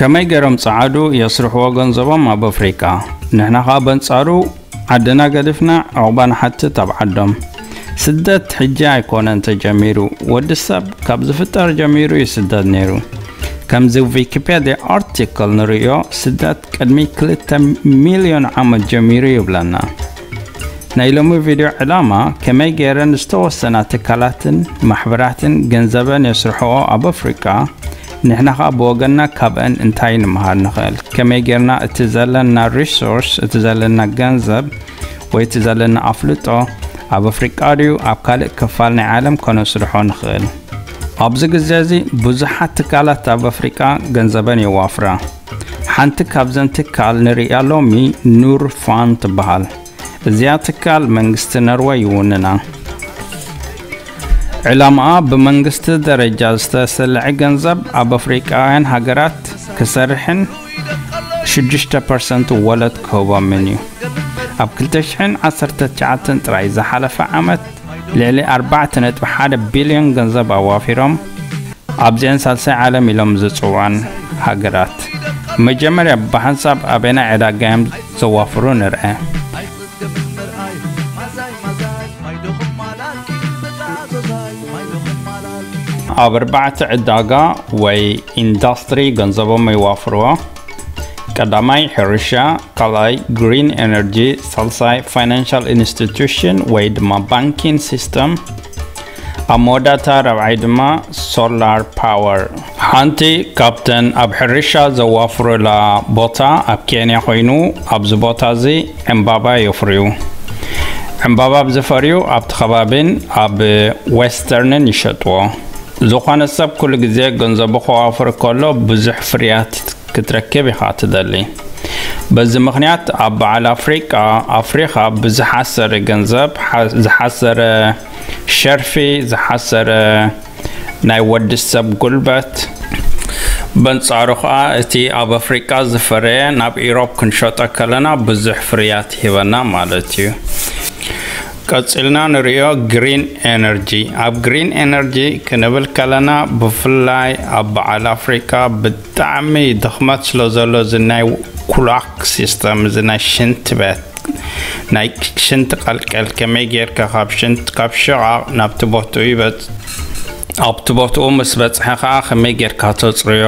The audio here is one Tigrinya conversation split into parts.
ከመይ ጌሮም ጽዓዱ የስርሕዎ ገንዘቦም በአፍሪካ ንሕና በንጻሩ ዓድና ገድፍና ዑቕባ ንሓትት ኣብ ዓዶም ስደት ሕጂ ኣይኮነን ተጀሚሩ ወድሰብ ካብ ዝፍጠር ጀሚሩ ይስደድ ነይሩ ከምዚ ዊኪፔዲያ አርቲክል ንሪኦ ስደት ቅድሚ 2 ሚልዮን ዓመት ጀሚሩ ይብለና ናይ ሎሚ ቪድዮ ዕላማ ከመይ ጌረን ዝተወሰና ትካላትን ማሕበራትን ገንዘበን የስርሕዎ ኣብ ኣፍሪካ ንሕና በወገና ካብአን እንታይ ንምሃር ንኽእል ከመይ ጌርና እቲ ዘለና ሪሶርስ እቲ ዘለና ገንዘብ ወይ እቲ ዘለና ኣፍልጦ ኣብ ኣፍሪካ ድዩ ኣብ ካልእ ክፋል ናይ ዓለም ከነስርሖ ንኽእል ኣብዚ ግዜ እዚ ብዙሓት ትካላት ኣብ ኣፍሪካ ገንዘበን ይዋፍራ ሓንቲ ካብዘን ትካል ንሪኣ ሎሚ ኖርፋንድ ትበሃል እዚኣ ትካል መንግስቲ ኖርዌይ ይውንና ዕላማኣ በመንግስት ደረጃ ዝተሰልዐ ገንዘብ ኣብ ኣፍሪካውያን ሃገራት ክሰርሕን 6% ወለድ ክህቦም እዩ ኣብ 2019 ጥራይ ዝሓለፈ ዓመት ልዕሊ 4.1 ቢልዮን ገንዘብ ኣዋፊሮም ኣብዚአን ሳልሳይ ዓለም ኢሎም ዝፅውዓን ሃገራት መጀመርያ ብሓንሳብ ኣበየናይ ዕዳጋዮም ዘዋፍሩ ንርአ ኣብ 4 ዕዳጋ ወይ ኢንዱስትሪ ገንዘቦም ይዋፍርዎ ቀዳማይ ሕርሻ ካልኣይ ግሪን ኤነርጂ ሳልሳይ ፋይናንሻል ኢንስቲትዩሽን ወይ ድማ ባንኪንግ ሲስተም ኣብ መወዳእታ ራብዓይ ድማ ሶላር ፓወር ሓንቲ ካብተን ኣብ ሕርሻ ዘዋፍሩላ ቦታ ኣብ ኬንያ ኮይኑ ኣብዚ ቦታ እዚ ዕምባባ የፍርዩ ዕምባባ ብዝፈርዩ ኣብቲ ከባቢን ኣብ ዌስተርንን ይሸጥዎ ዝኾነ ሰብ ኩሉ ግዜ ገንዘቡ ከዋፍር ከሎ ብዙሕ ፍርያት ክትረክብ ኢኻ ትደሊ በዚ ምክንያት ኣብ በዓል ኣፍሪካ ብዝሓሰረ ገንዘብ ዝሓሰረ ሸርፊ ዝሓሰረ ናይ ወዲ ሰብ ጉልበት በንጻሩ ከዓ እቲ ኣብ ኣፍሪካ ዝፈረየ ናብ ኢሮፕ ክንሸጦ ከለና ብዙሕ ፍርያት ሂበና ማለት እዩ ቀጽልና ንሪኦ ግሪን ኤነርጂ ኣብ ግሪን ኤነርጂ ክንብል ከለና ብፍላይ ኣብ በዓል ኣፍሪካ ብጣዕሚ ድኽመት ስለ ዘሎ ዝናይ ኩላክ ሲስተም ዝናይ ሽንት ቤት ናይ ሽንት ቀልቀል ከመይ ጌርካ ካብ ሽቓቕ ናብቲ ቦትኡ ይበጽ ኣብቲ ቦትኡ ምስ በጽሐ ከዓ ከመይ ጌርካ ተጽርዮ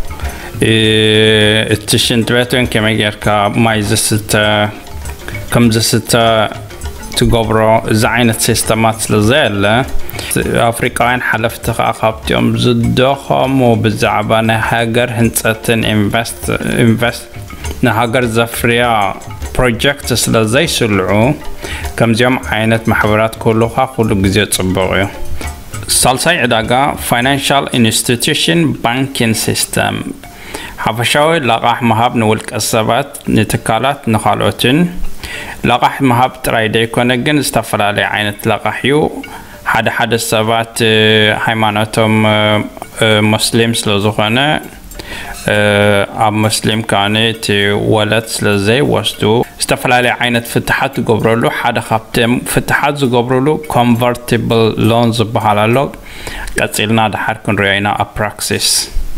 እቲ ሽንት ቤት ከመይ ጌርካ ማይ ዝስተ ከም ዝስተ ትገብሮ እዚ ዓይነት ሲስተማት ስለዘየለ ኣፍሪካውያን ሓለፍቲ ከዓ ካብቲኦም ዝደኸሙ ብዛዕባ ናይ ሃገር ህንፀትን ኢንቨስት ንሃገር ዘፍርያ ፕሮጀክት ስለዘይስልዑ ከምዚኦም ዓይነት ማሕበራት ክህልውካ ኩሉ ግዜ ጽቡቕ እዩ ሳልሳይ ዕዳጋ ፋይናንሻል ኢንስቲትዩሽን ባንኪንግ ሲስተም ሓፈሻዊ ለቓሕ መሃብ ንውልቀ ሰባት ንትካላት ንኻልኦትን ለቓሕ መሃብ ጥራይ ደይኮነ ግን ዝተፈላለዩ ዓይነት ለቓሕ እዩ ሓደ ሰባት ሃይማኖቶም ሙስሊም ስለዝኾነ ኣብ ሙስሊም ካነ እቲ ወለድ ስለዘይወስዱ ዝተፈላለዩ ዓይነት ፍትሓት ዝገብረሉ ሓደ ካብቶም ፍትሓት ዝገብረሉ ኮንቨርቲብል ሎን ዝበሃል ኣሎ ቀፂልና ድሓር ክንሪኦ ኢና ኣብ ፕራክሲስ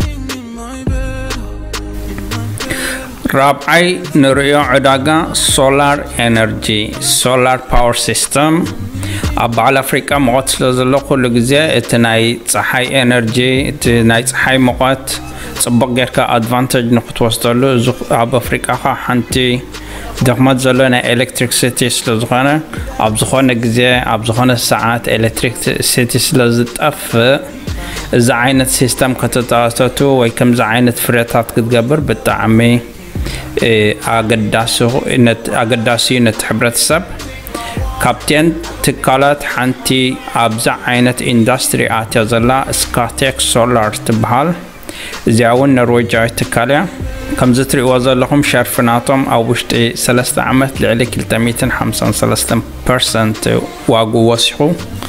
ራብዓይ ንሪኦ ዕዳጋ ሶላር ኤነርጂ ሶላር ፓወር ሲስተም ኣብ በዓል ኣፍሪካ ሙቐት ስለ ዘሎ ኩሉ ግዜ እቲ ናይ ፀሓይ ኤነርጂ እቲ ናይ ፀሓይ ሙቐት ጽቡቕ ጌርካ ኣድቫንቴጅ ንክትወስደሉ ኣብ ኣፍሪካ ከዓ ሓንቲ ድኽመት ዘሎ ናይ ኤሌክትሪክሲቲ ስለ ዝኾነ ኣብ ዝኾነ ግዜ ኣብ ዝኾነ ሰዓት ኤሌክትሪክሲቲ ስለ ዝጠፍእ እዚ ዓይነት ሲስተም ከተታተቱ ወይ ከምዚ ዓይነት ፍርያታት ክትገብር ብጣዕሚ ኣገዳሲ ነቲ ሕብረተሰብ ካብተን ትካላት ሓንቲ ኣብዛ ዓይነት ኢንዱስትሪ ኣትያ ዘላ Scantec Solar ትበሃል እዚኣ እውን ኖርዌጃዊት ትካል እያ ከምዚ ትሪእዎ ዘለኹም ሸርፍናቶም ኣብ ውሽጢ 3 ዓመት ልዕሊ 253% ዋጉ ወሲኹ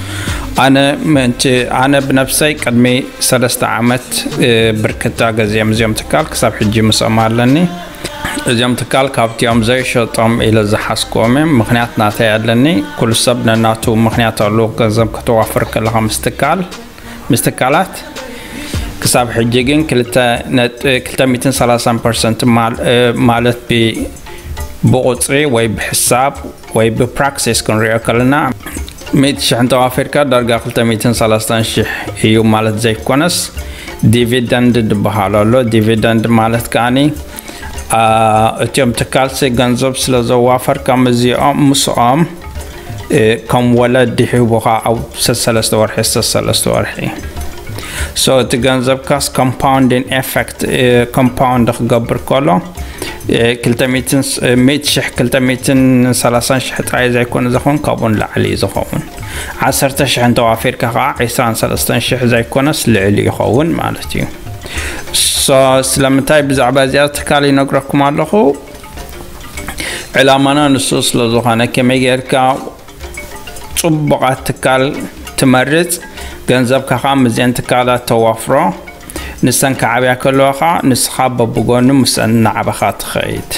ኣነ ብነፍሰይ ቅድሚ 3 ዓመት ብርክታ ገዚኦም እዚኦም ትካል ክሳብ ሕጂ ምስኦም ኣለኒ እዚኦም ትካል ካብቲኦም ዘይሸጦም ኢለ ዝሓስኮም ምክንያት ናተይ ኣለኒ ኩሉ ሰብ ነናቱ ምክንያት ኣለዎ ገንዘብ ከተዋፍር ከለኻ ምስትካላት كساب حجيجين كلتا 230% مالت بقطري وي بحساب وي ببراكسيس كنريو كلنا ميت شحن توافركا درجة كلتا 230 شح هيو مالت زي كونس ديفيدند دبحالولو ديفيدند مالت كاني اتيوم تكالسي غنزب سلا زوافر كمزيوم مسوم كم ولد دحيبوها او سلسلة ورحي سلسلة ورحي so تغنزب كاس compounding effect compound خقبر كولو كلتا ميت شح كلتا 230 شح تراي زي كون زخون كابون لعلي زخون 10 شح توافير كاقع 23 شح زي كونس لعلي يخون مالتي so سلامتاي بزعبا زيادة تكالي نقرأكم علىخو علامانا نصوص لزخانا كمي جيركا صبغات تكال تمرز ገንዘብ ከኻም መዝን ተካላት ተዋፍሮ ንሰን ከዓብያ ከለኻ ንስኻ በብጎኑ ምስና ዓበኻት ኸይት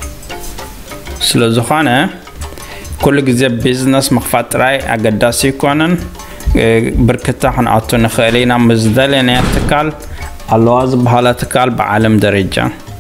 ስለዝኾነ ኩሉ ግዜ ቢዝነስ መኽፋት ጥራይ ኣገዳሲ ይኮነን ብርክታ ክንኣቱ ንኽእሊና ምዝደለና ተካል ኣለዋ ዝበሃላ ተካል ብዓለም ደረጃ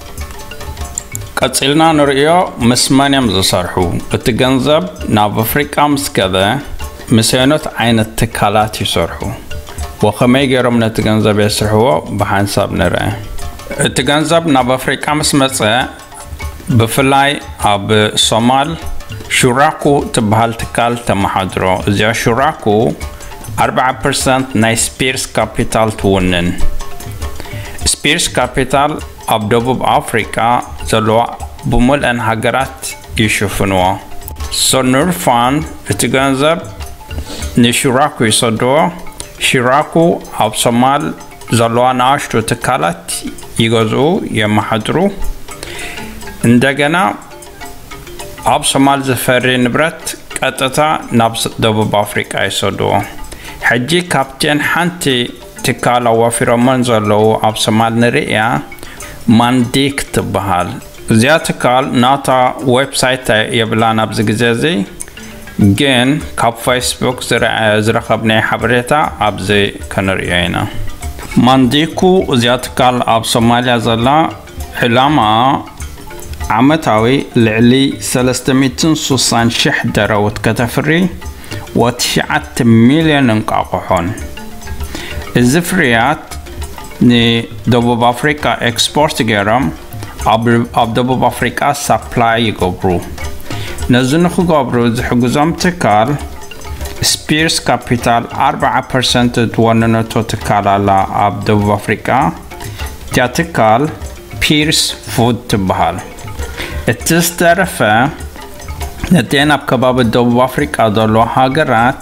ቀፂልና ንሪኦ መስማንያም ዝሰርሑ እቲ ገንዘብ ናብ ኣፍሪቃ ምስከደ مسينات عينت تكالات يسرحو وكمي ጌሮም ገንዘብ የስርሕዎ بحساب نرى التجنزب ناب أفريقيا مسمسة بفلاي أب صومال شوراكو تبهال تكال تمحضرو زي شوراكو 4% ناي سبيرس كابيتال تونن سبيرس كابيتال أب دبوب أفريقيا زلوا بمول أن هجرات يشوفنوا سو نورفund التجنزب نشوراكو يصدوا شراكو أب صومال زلوا ناشتو تكالات يغزو يمحضرو እንደገና ኣብ ሶማል ዘፈሪ ንብረት ቀጥታ ናብ ደቡብ ኣፍሪቃ ይሰድዎ ሕጂ ካፕቴን ሓንቲ ትካል ኣዋፊሮመን ዘለዉ ኣብ ሶማል ንሪእያ ማንዴቅ ትበሃል እዚኣ ትካል ናታ ዌብሳይት የብላን ኣብዚ ግዜ እዚ ግን ካብ ፌስቡክ ዝረኸብናይ ሓበሬታ ኣብዚ ከንሪኦ ኢና ማንዴቁ እዚኣ ትካል ኣብ ሶማልያ ዘላ ዕላማ عمتاوي لعلي 360 دروت كتفري و9 مليون انقاقحون الزفريات ني دبوب أفريقيا اكسبورت ጌሮም ኣብ ደቡብ ኣፍሪቃ سبلاي يقبرو نزنخو قبرو زحقزام تكال سبيرس كابيتال 4% توننتو تكال على ኣብ ደቡብ أفريقيا تكال بيرس فود تبهال التسترفة نتينا بكباب الدوب أفريقيا دولو هاجرات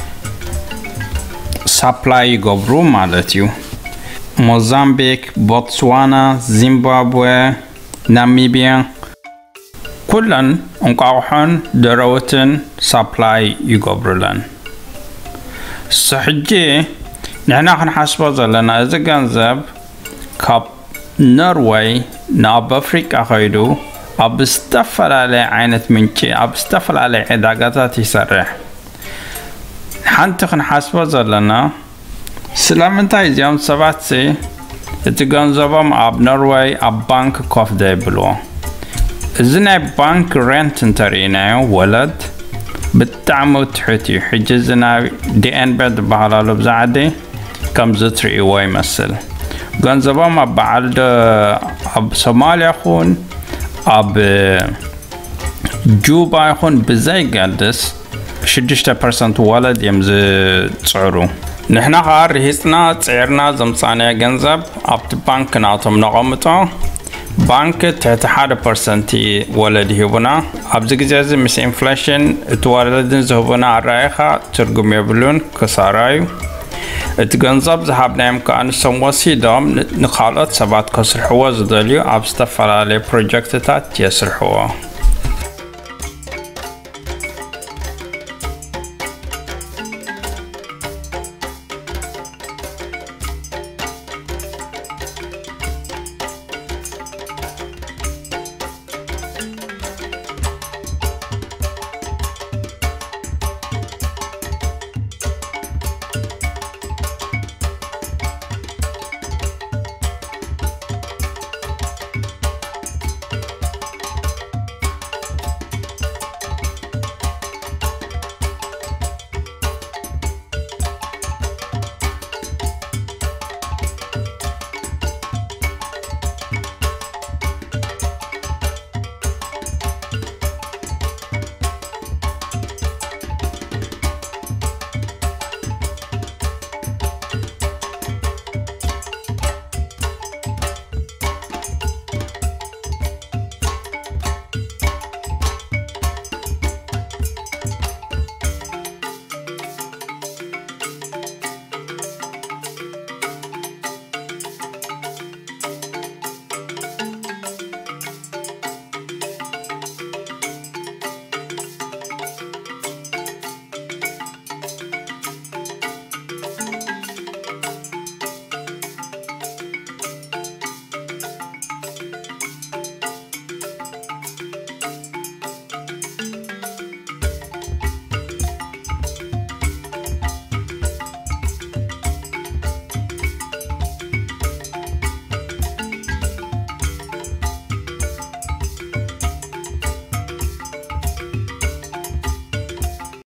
سابلاي يقبرو مالتيو موزامبيك بوتسوانا زيمبابوي ناميبيا كلن انقاوحن دروتن سابلاي يقبرولن سحجي نحنا خنحاسبو زلنا إذا جنزب كاب نروي ناب أفريقيا خيدو أبستفر على عينة منشي أبستفر على عداقات يسرح حنتخن حسب زلنا سلامتاي زيوم سباتسي يتغنزبهم أب نروي أب بانك كوف ديبلو إذن بانك رنت انترينا ولد بالتعمو تحتي حجزنا دي ان بد بحلالو بزعدي كم زتري ويمثل غنزبهم أب بعد أب صوماليا خون أب جوبا يكون بزاي قادس 6% ولد يمز تصعرو نحنا غار رهيسنا تعيرنا زمصانيا جنزب أبت بانك نعطم نغمتو بانك تحت 1% ولد هبنا أبز جزازي مس إنفلاشن تواردن زهبنا عرايخا ترقم يبلون كسارايو التجنزب ذهبنا يمكن سموسي دام نخالط سبات كسرحوا زدليو أبستفر على بروجكتات يسرحوا